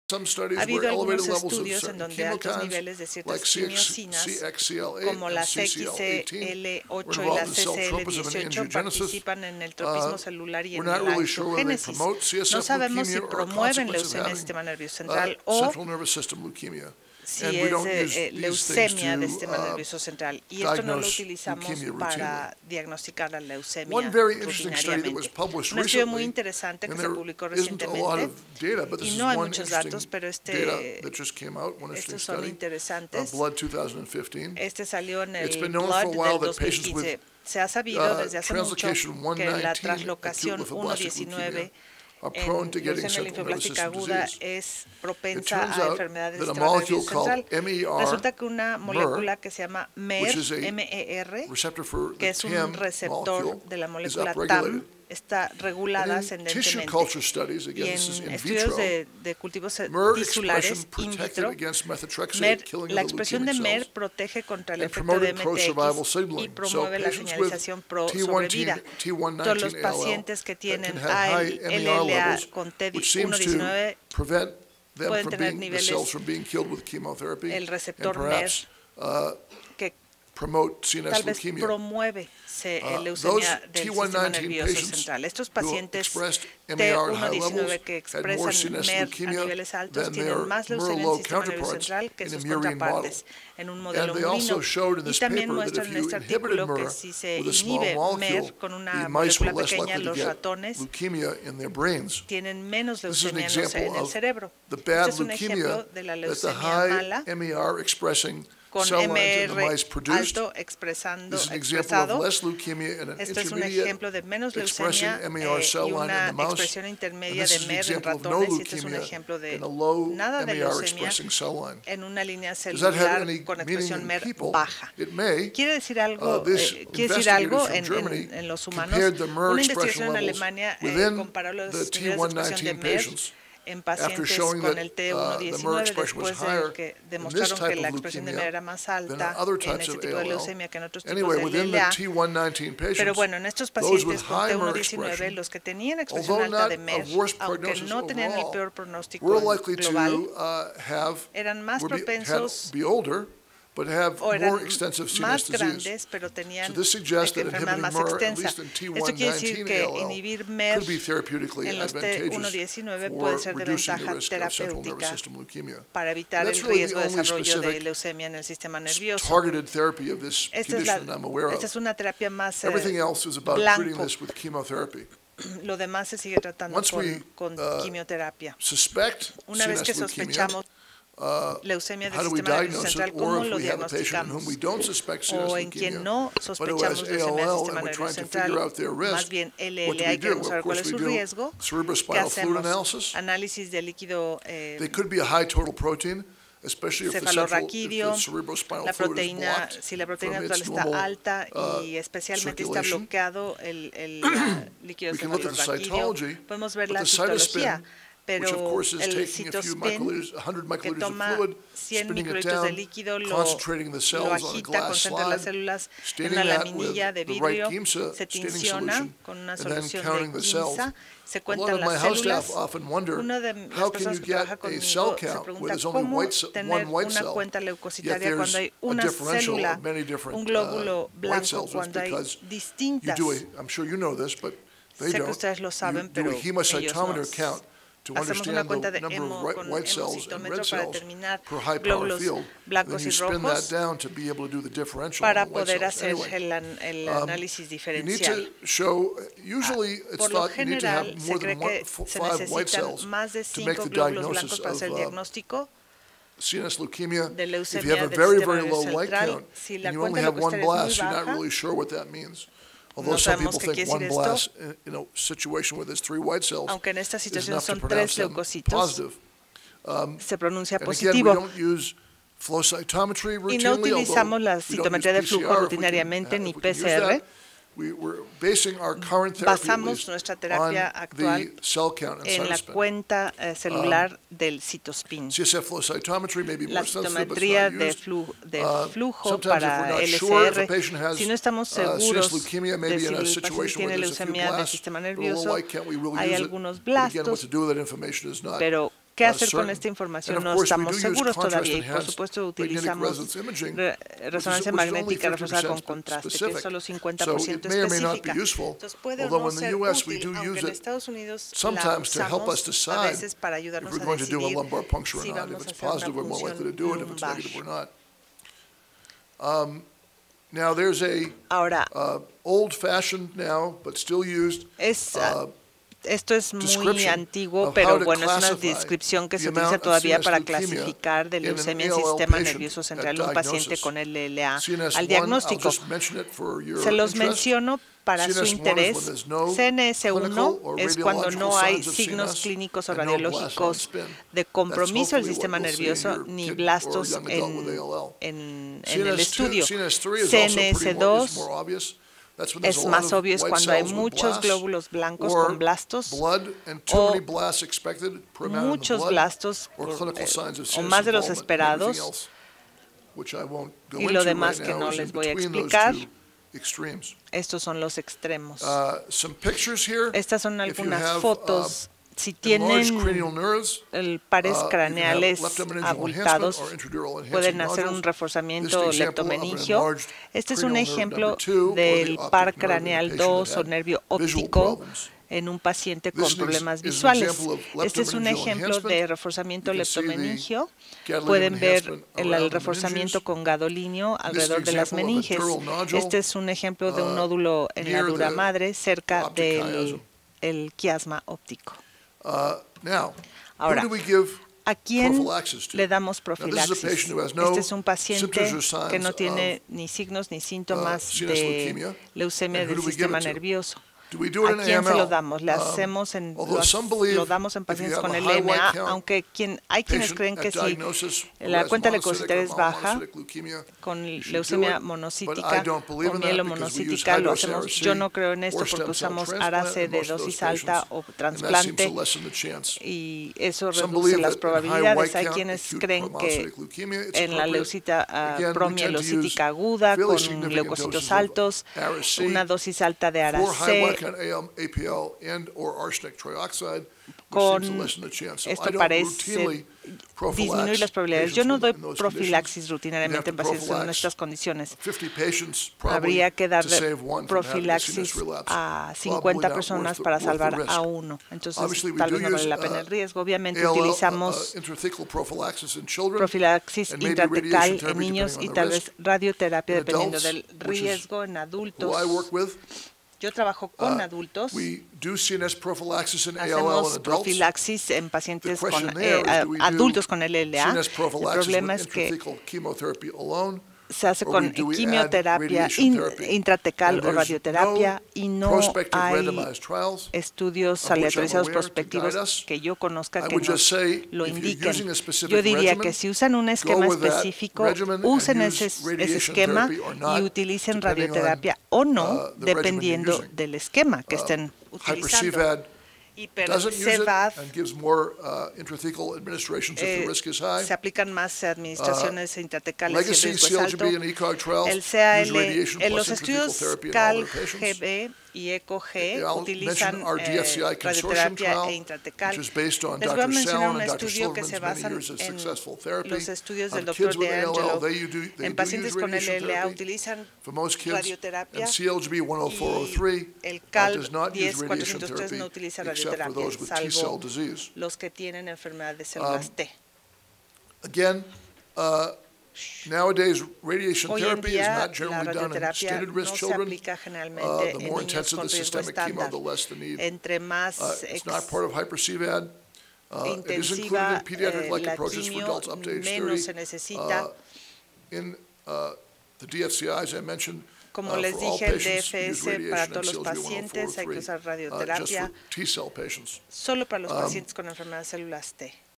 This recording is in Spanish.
Ha habido algunos estudios en donde altos niveles de ciertas quimiosinas, como la CXCL8 y la CCL18, participan en el tropismo celular y en la angiogenesis. No sabemos si promueven leucemia del sistema nervioso central o si es leucemia del sistema nervioso central. Y esto no lo utilizamos para diagnosticar la leucemia rutinariamente. Un estudio muy interesante que se publicó recientemente, y no hay muchos datos, pero estos son interesantes. Este salió en el Blood del 2015. Se ha sabido desde hace mucho que la translocación 1.19 en leucemia linfoblástica aguda es propensa a enfermedades del sistema nervioso central. Resulta que una molécula que se llama MER, que es un receptor de la molécula TAM, está regulada ascendentemente. Y en estudios de cultivos tisulares in vitro, la expresión de MER protege contra el efecto de MTX y promueve la señalización pro-sobrevida. Todos los pacientes que tienen ALLA con TED119 pueden tener niveles el receptor MER que tal vez promueve leucemia del sistema nervioso central. Estos pacientes T119 que expresan MER a niveles altos tienen más leucemia del sistema nervioso central que sus contrapartes en un modelo murino. Y también muestran en este artículo que si se inhibe MER con una molécula pequeña, los ratones tienen menos leucemia en el cerebro. Este es un ejemplo de la leucemia mala con MER alto expresado. Esto es un ejemplo de menos leucemia y una expresión intermedia de MER en ratones. Y este es un ejemplo de nada de leucemia en una línea celular con expresión MER baja. ¿Quiere decir algo en los humanos? Una investigación en Alemania comparó los niveles de expresión de MER en pacientes con el T119 después de que demostraron que la expresión de MER era más alta en este tipo de leucemia que en otros tipos de LLA. Pero bueno, en estos pacientes con T119, los que tenían expresión alta de MER, aunque no tenían el peor pronóstico global, eran más propensos o eran más grandes, pero tenían enfermedad más extensa. Esto quiere decir que inhibir MER en los T119 puede ser de ventaja terapéutica para evitar el riesgo de desarrollo de leucemia en el sistema nervioso. Esta es una terapia más blanco. Lo demás se sigue tratando con quimioterapia. Una vez que sospechamos leucemia del sistema nervioso central, ¿cómo lo diagnosticamos? O en quien no sospechamos leucemia del sistema nervioso central, más bien LLA, y queremos saber cuál es su riesgo, ¿qué hacemos? Análisis de líquido cefalorraquídeo, la proteína, si la proteína total está alta y especialmente está bloqueado el líquido cefalorraquídeo, podemos ver la citología. Pero el citospin, que toma 100 microlitros de líquido, lo agita, concentra las células en una laminilla de vidrio, se tinsiona con una solución de quimsa, se cuentan las células. Una de las personas que trabaja conmigo se pregunta cómo tener una cuenta leucocitaria cuando hay una célula, un glóbulo blanco, cuando hay distintas. Sé que ustedes lo saben, pero ellos no. Hacemos una cuenta de hemo con hemocitómetro para determinar glóbulos blancos y rojos para poder hacer el análisis diferencial. Por lo general, se cree que se necesitan más de 5 glóbulos blancos para hacer el diagnóstico de leucemia del sistema nervioso central. Si la cuenta leucocitaria es muy baja, no sabemos qué quiere decir esto, aunque en esta situación son 3 leucocitos, se pronuncia positivo. Y no utilizamos la citometría de flujo rutinariamente ni PCR. Basamos nuestra terapia actual en la cuenta celular del citospin. La citometría de flujo para LCR, si no estamos seguros de si el paciente tiene leucemia del sistema nervioso, hay algunos blastos, pero ¿Qué hacer con esta información? No estamos seguros todavía y, por supuesto, utilizamos resonancia magnética reforzada con contraste, que es solo 50% específica. Entonces, puede o no ser útil, aunque en Estados Unidos la usamos a veces para ayudarnos a decidir si vamos a hacer una punción lumbar. Now there's a old-fashioned now, but still used. Esto es muy antiguo, pero bueno, es una descripción que se utiliza todavía para clasificar de leucemia en sistema nervioso central en un paciente con LLA al diagnóstico. Se los menciono para su interés. CNS1 es cuando no hay signos clínicos o radiológicos de compromiso del sistema nervioso ni blastos en el estudio. CNS2 es más obvio, es cuando hay muchos glóbulos blancos con blastos o muchos blastos o más de los esperados, y lo demás que no les voy a explicar. Estos son los extremos. Estas son algunas fotos. Si tienen pares craneales abultados, pueden hacer un reforzamiento leptomeningio. Este es un ejemplo del par craneal 2 o nervio óptico en un paciente con problemas visuales. Este es un ejemplo de reforzamiento leptomeningio. Pueden ver el reforzamiento con gadolinio alrededor de las meninges. Este es un ejemplo de un nódulo en la dura madre cerca del quiasma óptico. Ahora, ¿a quién le damos profilaxis? Este es un paciente que no tiene ni signos ni síntomas de leucemia del sistema nervioso. ¿A quién se lo damos? Lo damos en pacientes con LMA, aunque hay quienes creen que si la cuenta leucocitaria es baja, con leucemia monocítica o mielomonocítica lo hacemos. Yo no creo en esto porque usamos ARA-C de dosis alta o trasplante y eso reduce las probabilidades. Hay quienes creen que en la leucita promielocítica aguda con leucocitos altos, una dosis alta de ARA-C con esto parece disminuir las probabilidades. Yo no doy profilaxis rutinariamente en pacientes en estas condiciones. Habría que darle profilaxis a 50 personas para salvar a uno. Entonces, tal vez no vale la pena el riesgo. Obviamente, utilizamos profilaxis intratecal en niños y tal vez radioterapia dependiendo del riesgo en adultos. Yo trabajo con adultos. Hacemos profilaxis en pacientes adultos con LLA. El problema es que se hace con quimioterapia intratecal o radioterapia y no hay estudios aleatorizados prospectivos que yo conozca que nos lo indiquen. Yo diría que si usan un esquema específico, usen ese esquema y utilicen radioterapia o no, dependiendo del esquema que estén utilizando. CVAD se aplican más administraciones intratecales si el riesgo es alto. El CAL, en los estudios CAL-GB y ECO-G utilizan radioterapia e intratecal. Les voy a mencionar un estudio que se basa en los estudios del Dr. DeAngelo. En pacientes con LLA utilizan radioterapia y el CAL-10-403 no utiliza radioterapia, salvo los que tienen enfermedad de células T. Nowadays, radiation Hoy en therapy is día, not generally la done in radioterapia standard risk no se children. aplica generalmente The en more niños intensive con the riesgo systemic chemo, estándar. the less the need. Entre más It's not part of hyper-CVAD. It is included intensiva in pediatric like la approaches for quimio, adults up to age menos 30. se necesita. In the DFCI, as I mentioned, Como les for all dije, el patients, use DFS para radiation todos los and pacientes hay que usar just for radioterapia T-cell patients. solo para los pacientes con enfermedad de células T.